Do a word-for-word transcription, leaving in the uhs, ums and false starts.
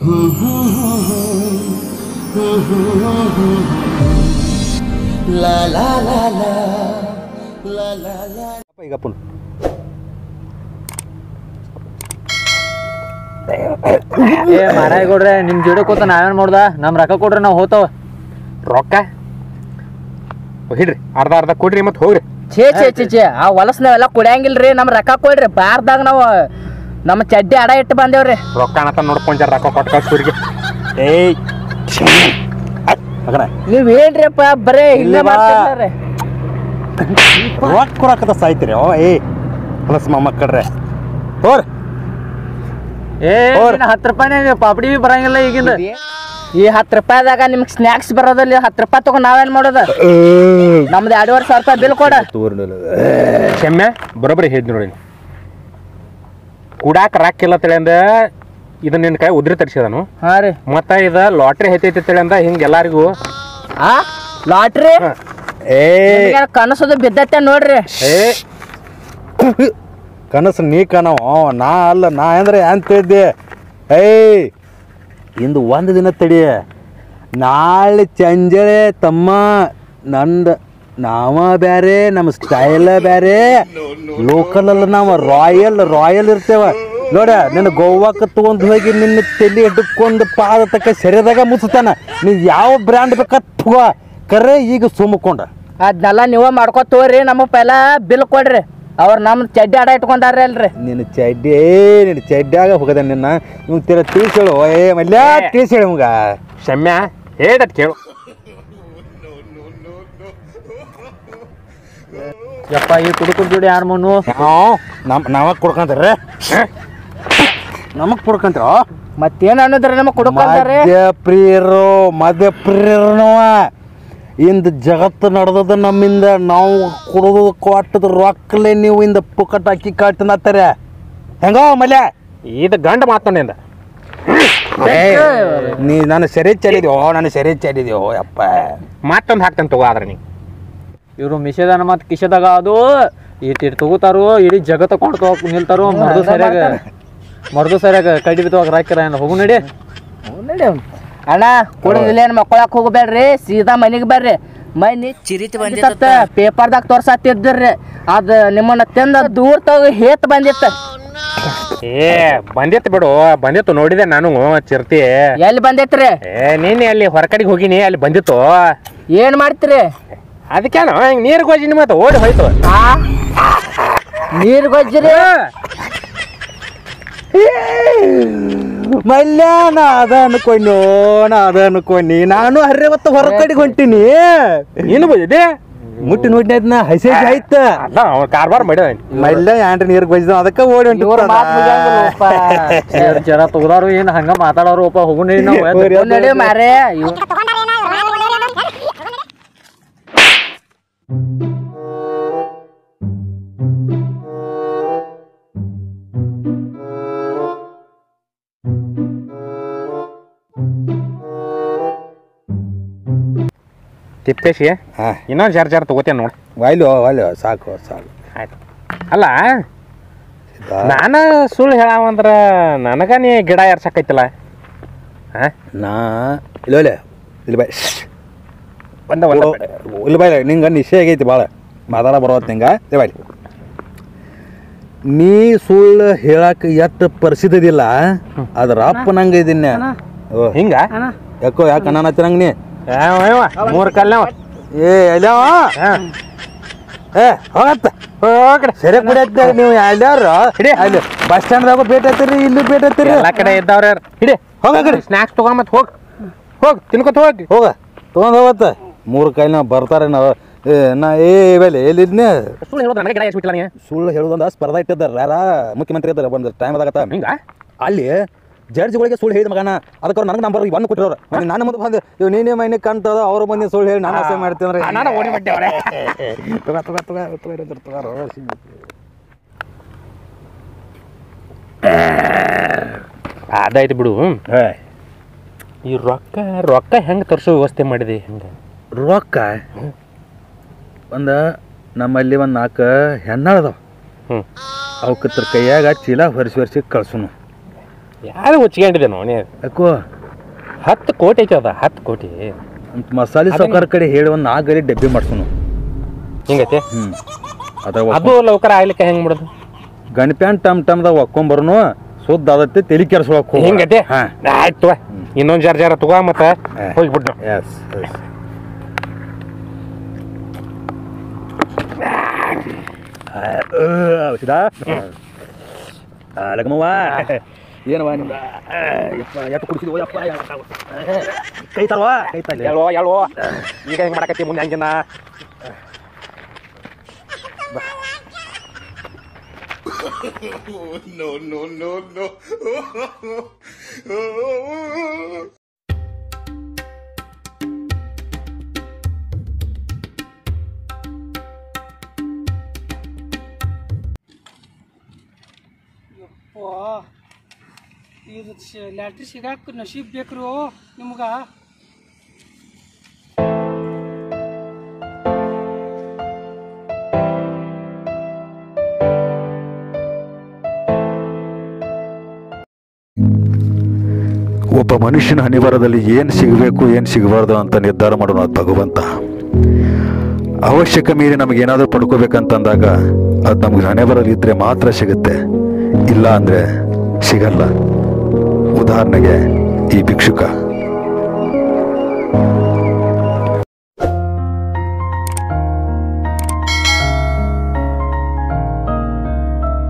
ಈಗ ಪುನ್ ಏ ಮಾರಾಯ ಕೊಡ್ರೆ ನಿಮ್ ಜೋಡಿ ಕೂತ ನಾವೇನ್ ಮಾಡ್ದ ನಮ್ ರೊಕ್ಕ ಕೊಡ್ರಿ ನಾವ್ ಹೋತಾವ ರೊಕ್ಕ ಹಿಡ್ರಿ ಅರ್ಧ ಅರ್ಧ ಕೊಡ್ರಿ ಮತ್ತೆ ಹೋಗ್ರಿ. ಛೇ ಛೇ ಛೇ ಛೇ ಆ ಹೊಲಸ್ ನಾವೆಲ್ಲ ಕುಡಿಯಂಗಿಲ್ರಿ. ನಮ್ ರೊಕ್ಕ ಕೊಡ್ರಿ. ಬಾರ್ದಾಗ ನಾವು ನಮ್ಮ ಚಡ್ಡಿ ಅಡ ಇಟ್ಟು ಬಂದೇವ್ರಿ. ರೊಕ್ಕ ಅನ್ನತ ನೋಡ್ಕೊಂಡ ರೊಕ್ಕ ಕೊಟ್ಟು ಕಳ್ಸೂರಿಗೆ. ಏಯ್ ನೀವ್ ಹೇಳ್ರಿಪ್ಪ ಬರೇ ಇಲ್ಲೇ ಮಾಡ್ತಿರ್ತಾರೆ. ರೊಕ್ಕ ಕೊಡಕತ್ತ ಸಾಯ್ತೀರಿ ಓ ಏ ಹೊಲಸ್ ಮೊಮ್ಮಕ್ಕಳ್ರೆ ಹೋರ್ ಏ ಹತ್ತು ರೂಪಾಯಿನಾಗ ಪಾಪಡಿ ಬಿ ಬರಂಗಿಲ್ಲ ಈಗಿಂದ. ಈ ಹತ್ತು ರೂಪಾಯಿದಾಗ ನಿಮ್ಗೆ ಸ್ನ್ಯಾಕ್ಸ್ ಬರೋದಲ್ಲಿ ಹತ್ತು ರೂಪಾಯಿ ತಗೊಂಡ್ ನಾವೇನ್ ಮಾಡೋದು? ನಮ್ದು ಎರಡೂವರೆ ಸಾವಿರ ರೂಪಾಯಿ ಬಿಲ್ ಕೊಡ. ಕ್ಷಮ್ಯ ಬರೋಬ್ಬರಿ ಹೇಳಿದ್ ನೋಡಿ. ಕುಡಾಕ ರಾಕ್ ಇಲ್ಲ ತಿಳಿಯಂದ ಇದನ್ನ ನಿನ್ನ ಕೈ ಉದ್ರಿ ತರಿಸಿದನು. ಹಾ ರೀ. ಮತ್ತ ಇದ ಲಾಟ್ರಿ ಹೆಚ್ಚೈತಿ ತಿಳಿಯಂದ ಹಿಂಗ ಎಲ್ಲಾರಿಗೂ ಆ ಲಾಟ್ರಿ ಏ ಕನಸದು ಬಿದ್ದತ್ತೆ ನೋಡ್ರಿ. ಏ ಕನಸು ನೀ ಕಣವ ನಾ ಅಲ್ಲ ನಾ ಅಂದ್ರೆ ಅಂತ ಇದ್ದೆ. ಏಯ್ ಇಂದು ಒಂದು ದಿನ ತಡಿ, ನಾಳೆ ಸಂಜೆ ತಮ್ಮ ನಂದು ನಾವ ಬೇರೆ ನಮ್ಮ ಸ್ಟೈಲ ಬೇರೆ ಲೋಕಲಲ್ಲ ನಾವು ರಾಯಲ್ ರಾಯಲ್ ಇರ್ತೇವ ನೋಡ. ನಿನ್ನ ಗೋವಾಕ್ಕೆ ತೊಗೊಂಡು ಹೋಗಿ ನಿನ್ನ ತಲೆ ಹಿಡ್ಕೊಂಡು ಪಾದ ತಕ್ಕ ಸರಿಯಾದಾಗ ಮುಚ್ತಾನ. ನೀವು ಯಾವ ಬ್ರ್ಯಾಂಡ್ ಬೇಕತ್ ತಗೋ ಕರೆ ಈಗ ಸುಮ್ಮಕೊಂಡ ಅದನ್ನೆಲ್ಲ ನೀವ ಮಾಡ್ಕೊತ ತೋರಿ. ನಮ್ಮ ಪೈಲ ಬಿಲ್ ಕೊಡ್ರಿ. ಅವ್ರು ನಮ್ಮ ಚಡ್ಡಿ ಅಡ ಇಟ್ಕೊಂಡಾರ್ರಿ ಅಲ್ರಿ. ನಿನ್ನ ಚಡ್ಡಿ ನಿನ್ನ ಚಡ್ಡಿಯಾಗ ಹೋಗದ ನಿನ್ನ ಇವ್ ತೀರ ತಿಳಿಸೇಳು. ಏ ಮಲ್ಯ ತಿಳಿಸೇಳು ಇವಂಗ. ಕ್ಷಮ್ಯ ಹೇಳಟ್ ಕೇಳು. ಯಪ್ಪ ಈ ಕುಡುಕುಡ್ ಜೋಡಿ ಯಾರು ಮಣ್ಣು ನಮ್ ನಾವಾಗ ಕೊಡ್ಕಂತಾರ ನಮಗ್ ಕೊಡ್ಕಂತಾರ. ಮತ್ತೇನ್ ಅನ್ನೋದ್ರಿ ನಮಗ್ ಕೊಡ್ಕೊಂತಾರ್ರಿ. ಮದ್ಯ ಪ್ರಿಯರು ಮದ್ಯ ಪ್ರಿಯರು ಇಂದ ಜಗತ್ತು ನಡೆದದ ನಮ್ಮಿಂದ. ನಾವು ಕುಡಿದು ಕೊಟ್ಟದ ರೊಕ್ಕಲೆ ನೀವು ಇಂದ ಪುಕ್ಕಟ್ ಹಾಕಿ ಕಾಟ್ನತ್ತಾರೆ ಹೆಂಗೋ ಮಲ್ಯ. ಇದು ಗಂಡ ಮಾತಂಡಿಂದ ನೀ ನಾನು ಸರಿ ಚಲಿದ್ಯೋ ನಾನು ಸರಿ ಚಲಿದ್ಯೋ ಯಪ್ಪ. ಮತ್ತೊಂದು ಹಾಕ್ತಾನೆ ತಗೋ ಆದ್ರೆ ನೀ ಇವ್ರು ಮಿಷೇದಾನ ಮತ್ ಕಿಶದಾಗ ಅದು ಇಟ್ ಇಟ್ ತಗೋತಾರು ಇಡೀ ಜಗತ್ತ ಕೊಂಡು ತಗೋಕ್ ನಿಲ್ತಾರು. ಮರ್ದು ಸರಿಯಾಗ ಮರ್ದು ಸರಿಯಾಗ ಕಡ್ಡಿ ಬಿತ್ತವಾಗ ರಾಕಿರ ಹೋಗು ನಡಿ ನಡಿ ಅಣ್ಣ. ಕುಡಿದಿಲ್ಲ ಏನ್ ಮಕ್ಕಳಕ್ ಹೋಗ್ಬೇಡ್ರಿ, ಸೀದಾ ಮನಿಗೆ ಬರ್ರಿ. ಮನಿ ಚಿರಿತಿ ಬಂದಿತ್ತ ಪೇಪರ್ದಾಗ ತೋರ್ಸತ್ತಿದ್ರಿ. ಅದ ನಿಮ್ಮನ್ನ ತಿಂದ ದೂರ ತಗ ಹೇತ್ ಬಂದಿತ್ತ. ಏ ಬಂದಿತ್ತು ಬಿಡು, ಬಂದಿತ್ತು ನೋಡಿದೆ ನಾನು ಚಿರ್ತಿ. ಎಲ್ಲಿ ಬಂದೈತ್ರಿ? ಏ ನೀನೆ ಅಲ್ಲಿ ಹೊರಕಡೆಗೆ ಹೋಗಿನಿ, ಅಲ್ಲಿ ಬಂದಿತ್ತು. ಏನ್ ಮಾಡ್ತೀರಿ? ಅದಕ್ಕೇನು ಹಿಂಗೆ ನೀರು ಗೊಜ್ಜಿನಿ ಮತ್ತೆ ಓಡಿ ಹೋಯ್ತು. ನೀರ್ ಗೊಜ್ಜ್ರಿ ಮಲ್ಯ ನಾ ಅದ ಅನ್ಕೊಂಡಿ ನಾ ಅದ ಅನ್ಕೊಂಡಿ ನಾನು ಹರ್ರೆ ಹೊತ್ತ ಹೊರ ಕಡೆಗೆ ಹೊಂಟೀನಿ. ಏನು ಬಂದಿದೆ ಮುಟ್ಟಿ ನೋಡಿ ಅದನ್ನ ಹಸಿ ಆಯ್ತ ಅಲ್ಲ ಅವ್ನು ಕಾರ್ಬಾರ್ ಮಾಡ್ಯ ಮಲ್ಯ ಯಾಂಡ್ರಿ ನೀರು ಗೊಜ್ಜ ಅದಕ್ಕೆ ಓಡಿ ಹೊಂಟಿ. ಜರ ತಗೋದಾರು ಏನ್ ಹಂಗ ಮಾತಾಡೋರು ಒಪ್ಪ ಹೋಗು ನಡಿ ನಾವು ನಡಿ ಮಾರೇ. ತಿಪ್ಪೇಶಿ ಇನ್ನೊಂದು ಜರ ಜರ ತಗೋತೇನೆ ನೋಡಿ. ವಾಯ್ಲು ವಾಯ್ಲು ಸಾಕು ಸಾಕು ಆಯ್ತು. ಅಲ್ಲ ನಾನು ಸುಳ್ಳು ಹೇಳಾವಂದ್ರ ನನಗ ನೀ ಗಿಡ ಏರ್ಸಕೈತಿಲ್ಲ. ಹಾಂ ನಾ ಇಲ್ಲ ಇಲ್ಲಿ ಬಾಯ್ ಒಂದ ಒಂದ ಇಲ್ಲಿ ಬಾಯ್ ನಿಂಗೆ ನಿಶ್ಚಯ ಆಗೈತಿ ಭಾಳ ಮಾತಾಡ ಬರೋತ್ ನಿಂಗೆ ಏ ಬಾಯ್. ನೀ ಸುಳ್ಳು ಹೇಳಕ್ಕೆ ಎಷ್ಟು ಪರಿಸ್ಥಿತಿದಿಲ್ಲ ಅದ್ರ ಅಪ್ಪ ನಂಗೆ ಇದನ್ನ ಹಿಂಗ ಯಾಕೋ ಯಾಕೆ ಅನ್ನತ್ತ ನಂಗೆ ನೀ ಮೂರು ಕಲ್ಲ ಏ ಅಲ್ಯಾವ ಏ ಹೋಗತ್ತ ಹೋಗ್ರಿ ಸರಿ ಕುಡಿಯತ್ತ ನೀವು ಎಲ್ಲಾರು ಹಿಡಿ ಅಲ್ಲಿ ಬಸ್ ಸ್ಟ್ಯಾಂಡ್ದಾಗ ಭೇಟಿ ಹತ್ತೀರಿ ಇಲ್ಲಿ ಭೇಟಿ ಹತ್ತೀರಿ ಎಲ್ಲ ಕಡೆ ಇದ್ದವ್ರ ಹಿಡಿ ಹೋಗ್ರಿ ಸ್ನ್ಯಾಕ್ಸ್ ತಗೊಂಬತ್ ಹೋಗಿ ಹೋಗಿ ತಿನ್ಕೊತ ಹೋಗಿ ಹೋಗ ತೊಗೊಂಡ್ ಹೋಗತ್ತ ಮೂರು ಕೈಲಿ ಬರ್ತಾರೆ ನಾವು ಏ ನಾ ಏ ಬೇಲೆ ಎಲ್ಲಿದ್ನೆ ಸುಳ್ಳು ಹೇಳೋದು ನನಗೆ ಗಿಡ ಏರ್ಸ್ಬಿಟ್ಟಿಲ್ಲ ನೀ. ಸುಳ್ಳು ಹೇಳೋದೊಂದು ಸ್ಪರ್ಧಾ ಇಟ್ಟಿದ್ದಾರೆ ಯಾರ ಮುಖ್ಯಮಂತ್ರಿ ಇದ್ದಾರೆ ಒಂದು ಟೈಮ್ ಅದಾಗತ್ತ ಹಿಂಗ ಅಲ್ಲಿ ಜಡ್ಜ್ಗಳಿಗೆ ಸುಳ್ಳು ಹೇಳಿದ ಮಗನ ಅದಕ್ಕೆ ಅವ್ರು ನನಗೆ ನಂಬರ್ ಬಂದು ಕೊಟ್ಟಿರೋರು ನಾನು ಮುಂದೆ ಬಂದೆ ಇವ್ ನೀನೇ ಮೈನೆ ಕಾಣ್ತದ ಅವ್ರ ಮಂದಿ ಸುಳ್ಳು ಹೇಳಿ ನಾನು ಆಸೆ ಮಾಡ್ತೀನಿ ನಾನು ಓಡಿ ಬಿಟ್ಟೆ ತಗ ತಗ ತಗ ತಗಾರೋ ಅದಾಯ್ತು ಬಿಡು. ಈ ರೊಕ್ಕ ರೊಕ್ಕ ಹೆಂಗೆ ತರಿಸೋ ವ್ಯವಸ್ಥೆ ಮಾಡಿದೆ ಹೆಂಗೆ ರೊಕ್ಕ ಒಂದು ನಮ್ಮಲ್ಲಿ ಒಂದು ನಾಲ್ಕು ಹೆಣ್ಣಾಳದವ ಹ್ಞೂ ಅವಕ್ಕತ್ರ ಕೈಯಾಗ ಚೀಲ ಹೊರಿಸಿ ಹೊರಿಸಿ ಕಳ್ಸುನು ಯಾರು ಹುಚ್ಕೊಂಡಿದೆ ನೋನಿ ಯಾಕೋ ಹತ್ತು ಕೋಟಿ ಐತಿ ಅದ ಹತ್ತು ಕೋಟಿ ಅಂತ ಮಸಾಲೆ ಸಾವುಕಾರ ಕಡೆ ಹೇಳಿ ಒಂದು ನಾಲ್ಕು ಗಲಿ ಡಬ್ಬಿ ಮಾಡ್ಸೋನು ಹಿಂಗೈತಿ ಹ್ಞೂ ಅದ್ರ ಅದು ಲೌಕರ ಆಗ್ಲಿಕ್ಕೆ ಹೆಂಗ್ ಮಾಡೋದು ಗಣಪ್ಯಾನ್ ಟಮ್ ಟಮ್ದಾಗ ಒಕ್ಕೊಂಬರ್ನು ಸುದ್ದ ಅದತ್ತೆ ತಲೆ ಕೆರ್ಸ್ಕೊಳಕ್ ಹಿಂಗೈತಿ ಹಾಂ ಆಯ್ತು ಇನ್ನೊಂದು ಜರ ಜರ ತಗೋ ಮತ್ತೆ ಹೋಗ್ಬಿಟ್ಟು ಎಸ್ ಎಸ್ ಔಷಧ ಲಗಮವ್ವ ಏನವ ನಿಮ್ದ ಯಪ್ಪ ಎಟ್ಟು ಕುಡಿಸಿದ್ವು ಯಪ್ಪ ಕೈ ತರವ ಕೈ ತಲ್ಲ ಹೇಳುವ ಹೇಳುವ ಈಗ ಹೆಂಗ್ ಮಾಡಕತ್ತಿ ಮುಂದೆ ಹಂಗಿನ No, no, no, no. ಇದು ಲ್ಯಾಟ್ರಿ ಸಿಗಾಕ ನಶೀಬ್ ಬೇಕ್ರಿ ನಿಮ್ಗ ಒಬ್ಬ ಮನುಷ್ಯನ ಹನಿಬರದಲ್ಲಿ ಏನು ಸಿಗಬೇಕು ಏನು ಸಿಗಬಾರ್ದು ಅಂತ ನಿರ್ಧಾರ ಮಾಡೋಣ ಭಗವಂತ. ಅವಶ್ಯಕ ಮೀರಿ ನಮಗೇನಾದರೂ ಪಡ್ಕೋಬೇಕಂತಂದಾಗ ಅದು ನಮ್ಗೆ ಹಣೆಬರಲ್ಲಿ ಇದ್ದರೆ ಮಾತ್ರ ಸಿಗುತ್ತೆ, ಇಲ್ಲ ಅಂದರೆ ಸಿಗಲ್ಲ. ಉದಾಹರಣೆಗೆ ಈ ಭಿಕ್ಷುಕ